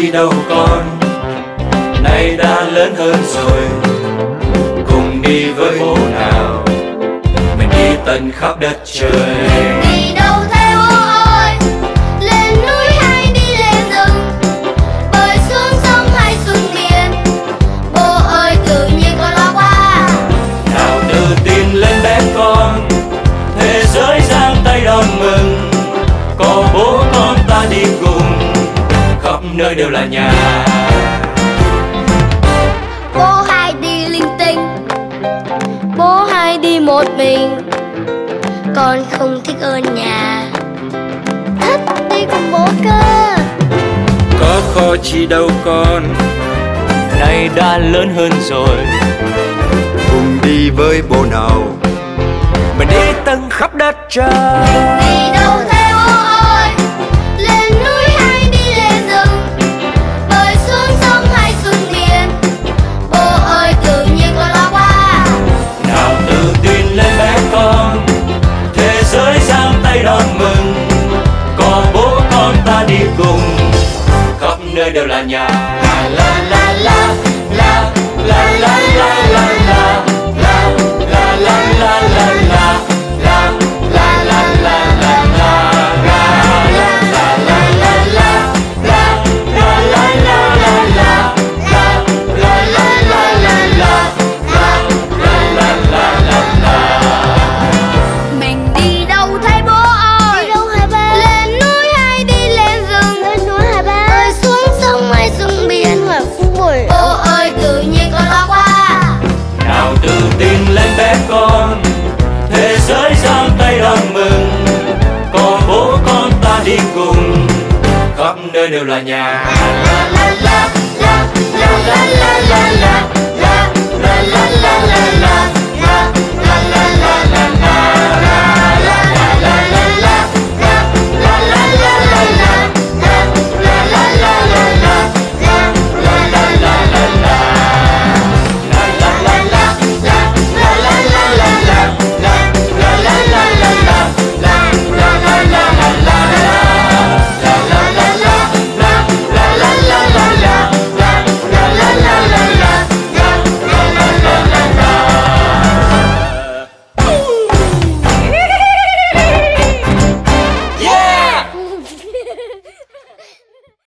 chi đâu con, nay đã lớn hơn rồi. Cùng đi với bố nào, mình đi tận khắp đất trời. Đi đâu thế bố ơi, lên núi hay đi lên rừng, bơi xuống sông hay xuống biển, bố ơi tự nhiên con lo quá. Nào tự tin lên bé con, thế giới giang tay đón mừng. Có bố con ta đi cùng, khắp nơi đều là nhà. Bố hay đi linh tinh, bố hay đi một mình, con không thích ở nhà, thích đi cùng bố cơ. Có khó chi đâu con, nay đã lớn hơn rồi. Cùng đi với bố nào, mình đi tận khắp đất trời. Đi đâu thế bố ơi, lên núi hay đi lên rừng, bơi xuống sông hay xuống biển, bố ơi tự nhiên con lo quá. Nào tự tin lên bé con, thế giới giang tay đón mừng. Có bố con ta đi cùng, khắp nơi đều là nhà. La la la la la la la la la la la la la la la la la la la la Mình đi đâu thế bố ơi, lên núi hay đi lên rừng, bơi xuống sông hay xuống biển, bố ơi tự nhiên con lo quá. nào tự tin lên bé con, thế giới giang tay đón mừng. Có bố con ta đi cùng, khắp nơi đều là nhà. La la la la la la la la la la la la la la la.